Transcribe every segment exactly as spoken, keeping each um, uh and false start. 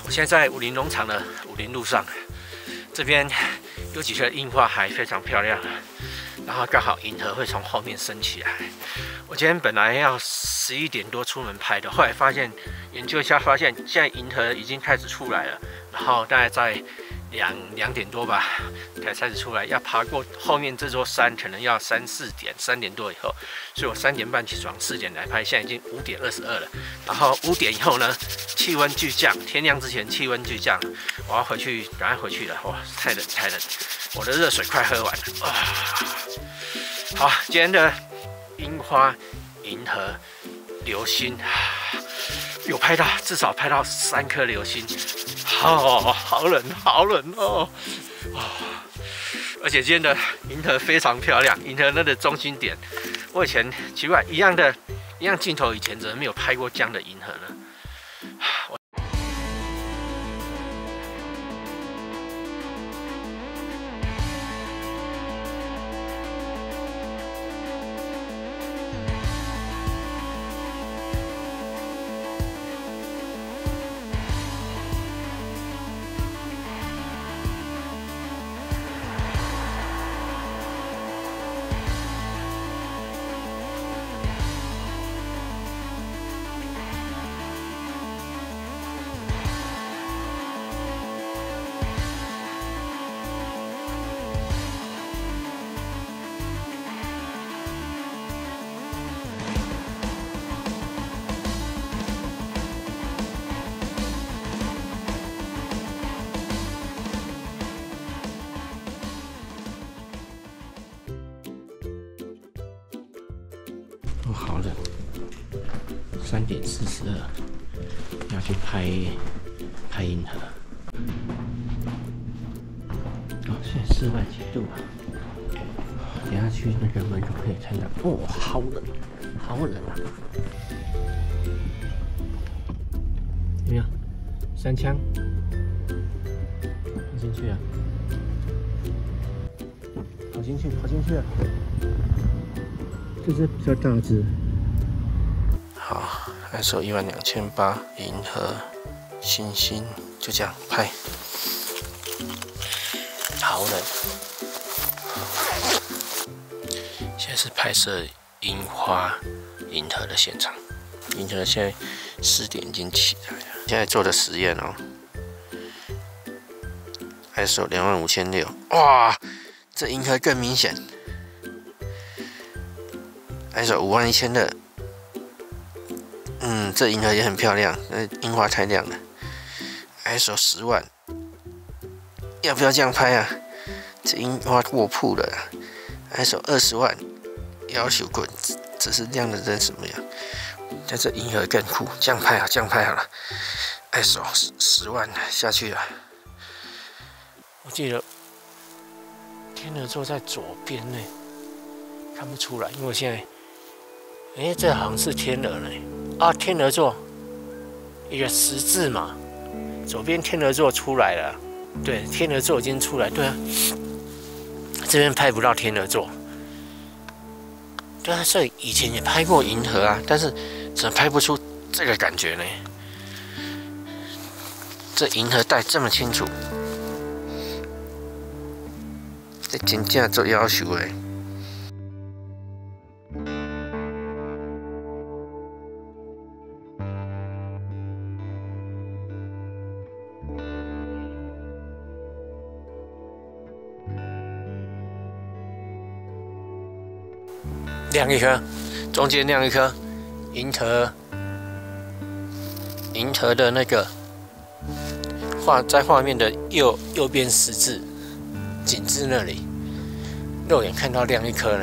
我现在在武林农场的武林路上，这边有几棵樱花还非常漂亮，然后刚好银河会从后面升起来。我今天本来要十一点多出门拍的，后来发现研究一下，发现现在银河已经开始出来了，然后大概在两两点多吧才开始出来，要爬过后面这座山可能要三四点，三点多以后，所以我三点半起床，四点来拍，现在已经五点二十二了。然后五点以后呢，气温巨降，天亮之前气温巨降，我要回去，赶快回去了。哇，太冷太冷，我的热水快喝完了啊！好，今天的樱花、银河、流星。有拍到，至少拍到三颗流星，好好冷，好冷哦！哦，而且今天的银河非常漂亮，银河那个中心点，我以前奇怪一样的，一样镜头以前怎么没有拍过这样的银河呢？哦，好冷，三点四十二，要去拍拍银河。哦，现在室外几度啊？等下去那个门口可以看到，哦，好冷，好冷啊！有没有？三枪，跑进去啊！跑进去，跑进去啊！这只比较大只。好 ，I S O 一万两千八，银河、星星，就这样拍。好冷。现在是拍摄樱花、银河的现场。银河现在四点已经起来了。现在做的实验哦 ，I S O 两万五千六，哇，这银河更明显。I S O 五万一千二，嗯，这银河也很漂亮，那樱花太亮了。I S O 十万，要不要这样拍啊？这樱花过曝了啊。I S O 二十万，要求滚，只是亮的跟什么样？但这银河更酷，这样拍啊，这样拍好了。I S O 十十万下去了。我记得天鹅座在左边呢，看不出来，因为我现在。哎，这好像是天鹅呢！啊，天鹅座一个十字嘛，左边天鹅座出来了。对，天鹅座已经出来。对啊，这边拍不到天鹅座。对啊，所以以前也拍过银河啊，但是怎么拍不出这个感觉呢？这银河带这么清楚，这真正做要求诶。亮一颗，中间亮一颗，银河，银河的那个画在画面的右右边十字，景致那里，肉眼看到亮一颗呢。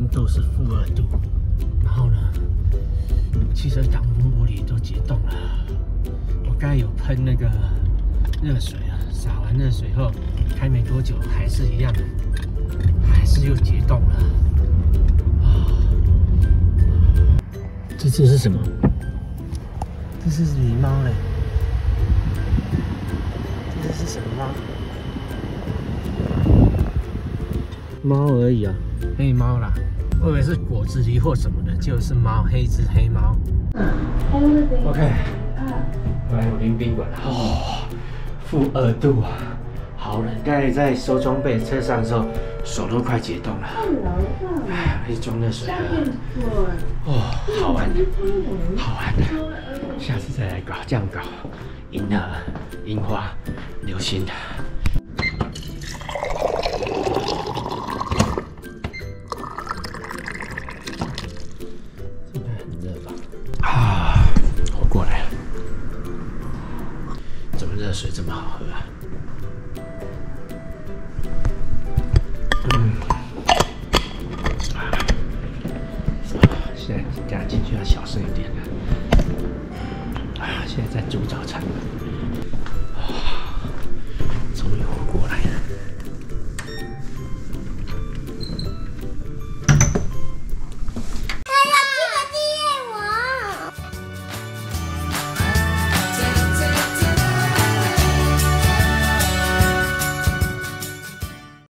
温度是负二度，然后呢，汽车挡风玻璃都解冻了。我刚才有喷那个热水啊，洒完热水后，开没多久还是一样，还是又解冻了。啊，这只是什么？这是狸猫嘞。 这是什么猫？猫而已啊，黑猫啦。我以为是果子狸或什么的，就是猫，黑只黑猫。OK， 我来武林宾馆了。哦，负二度啊，好冷。刚才在收装备车上的时候，手都快解冻了。哎，去装热水喝。哦，好玩，好玩的。下次再来搞，这样搞。银河、樱花、流星。现在很热吧？啊，活过来了。怎么热水这么好喝啊？嗯。啊，现在大家进去要小声一点。啊，现在在煮早餐。